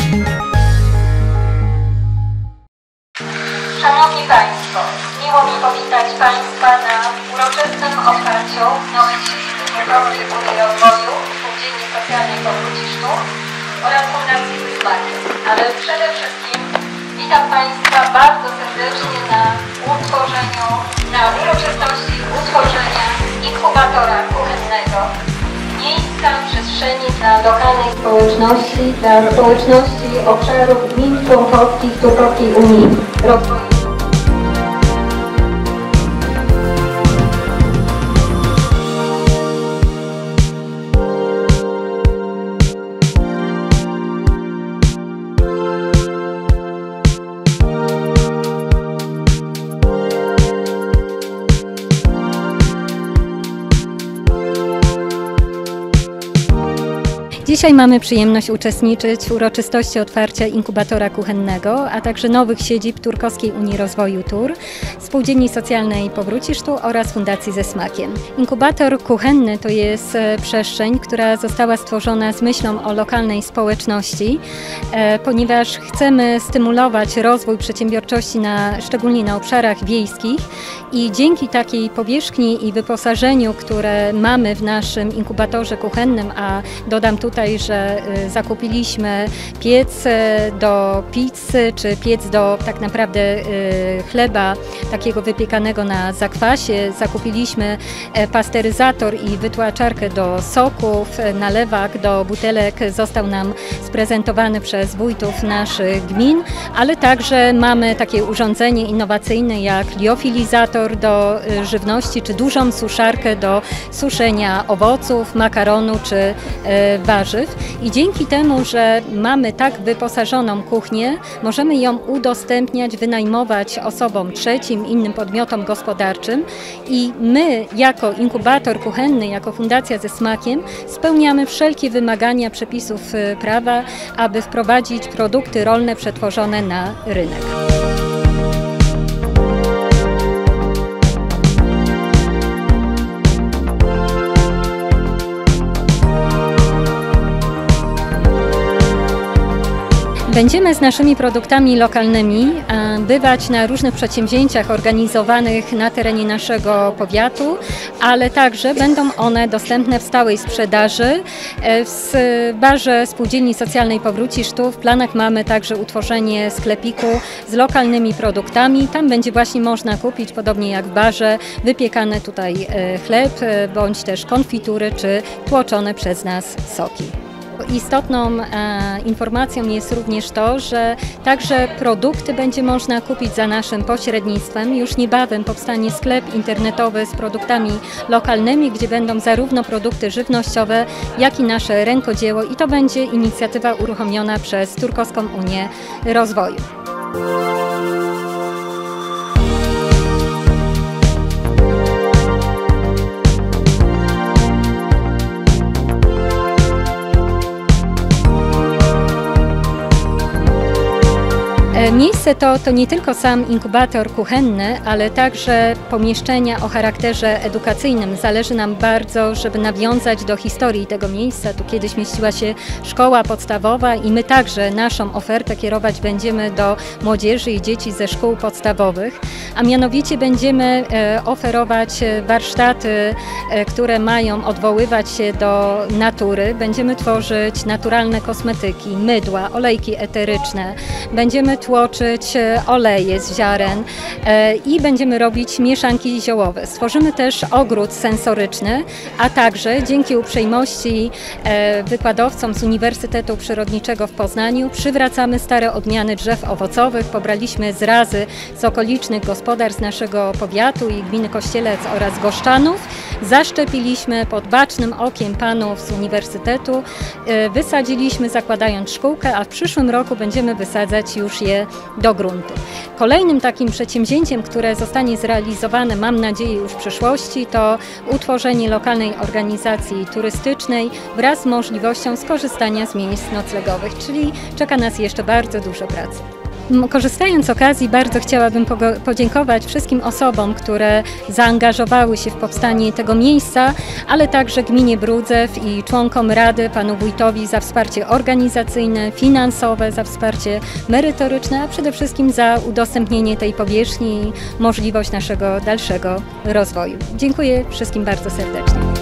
Szanowni Państwo, miło mi powitać Państwa na uroczystym otwarciu nowej siedziby Turkowskiej Unii Rozwoju, Spółdzielni Socjalnej Powróci Sztuk oraz Fundacji Wysmakiem. Ale przede wszystkim witam Państwa bardzo serdecznie na uroczystości utworzenia inkubatora kuchennego. Miejsca, przestrzeni dla lokalnej społeczności, dla społeczności obszarów gmin członkowskich Turkowskiej Unii Rozwoju. Dzisiaj mamy przyjemność uczestniczyć w uroczystości otwarcia inkubatora kuchennego, a także nowych siedzib Turkowskiej Unii Rozwoju TUR, Spółdzielni Socjalnej Powróci Sztuk oraz Fundacji ze Smakiem. Inkubator kuchenny to jest przestrzeń, która została stworzona z myślą o lokalnej społeczności, ponieważ chcemy stymulować rozwój przedsiębiorczości szczególnie na obszarach wiejskich i dzięki takiej powierzchni i wyposażeniu, które mamy w naszym inkubatorze kuchennym, a dodam tutaj, że zakupiliśmy piec do pizzy, czy piec do tak naprawdę chleba takiego wypiekanego na zakwasie. Zakupiliśmy pasteryzator i wytłaczarkę do soków, nalewak do butelek został nam sprezentowany przez wójtów naszych gmin, ale także mamy takie urządzenie innowacyjne jak liofilizator do żywności, czy dużą suszarkę do suszenia owoców, makaronu czy warzyw. I dzięki temu, że mamy tak wyposażoną kuchnię, możemy ją udostępniać, wynajmować osobom trzecim, innym podmiotom gospodarczym i my jako inkubator kuchenny, jako Fundacja ze Smakiem spełniamy wszelkie wymagania przepisów prawa, aby wprowadzić produkty rolne przetworzone na rynek. Będziemy z naszymi produktami lokalnymi bywać na różnych przedsięwzięciach organizowanych na terenie naszego powiatu, ale także będą one dostępne w stałej sprzedaży w barze Spółdzielni Socjalnej Powróci Sztuk. W planach mamy także utworzenie sklepiku z lokalnymi produktami. Tam będzie właśnie można kupić, podobnie jak w barze, wypiekane tutaj chleb, bądź też konfitury, czy tłoczone przez nas soki. Istotną informacją jest również to, że także produkty będzie można kupić za naszym pośrednictwem. Już niebawem powstanie sklep internetowy z produktami lokalnymi, gdzie będą zarówno produkty żywnościowe, jak i nasze rękodzieło i to będzie inicjatywa uruchomiona przez Turkowską Unię Rozwoju. Miejsce to nie tylko sam inkubator kuchenny, ale także pomieszczenia o charakterze edukacyjnym. Zależy nam bardzo, żeby nawiązać do historii tego miejsca. Tu kiedyś mieściła się szkoła podstawowa i my także naszą ofertę kierować będziemy do młodzieży i dzieci ze szkół podstawowych, a mianowicie będziemy oferować warsztaty, które mają odwoływać się do natury. Będziemy tworzyć naturalne kosmetyki, mydła, olejki eteryczne. Będziemy tłoczyć oleje z ziaren i będziemy robić mieszanki ziołowe. Stworzymy też ogród sensoryczny, a także dzięki uprzejmości wykładowcom z Uniwersytetu Przyrodniczego w Poznaniu przywracamy stare odmiany drzew owocowych. Pobraliśmy zrazy z okolicznych gospodarstw naszego powiatu i gminy Kościelec oraz Goszczanów. Zaszczepiliśmy pod bacznym okiem panów z Uniwersytetu, wysadziliśmy zakładając szkółkę, a w przyszłym roku będziemy wysadzać już je do gruntu. Kolejnym takim przedsięwzięciem, które zostanie zrealizowane, mam nadzieję, już w przyszłości, to utworzenie lokalnej organizacji turystycznej wraz z możliwością skorzystania z miejsc noclegowych, czyli czeka nas jeszcze bardzo dużo pracy. Korzystając z okazji, bardzo chciałabym podziękować wszystkim osobom, które zaangażowały się w powstanie tego miejsca, ale także gminie Brudzew i członkom Rady, panu wójtowi za wsparcie organizacyjne, finansowe, za wsparcie merytoryczne, a przede wszystkim za udostępnienie tej powierzchni i możliwość naszego dalszego rozwoju. Dziękuję wszystkim bardzo serdecznie.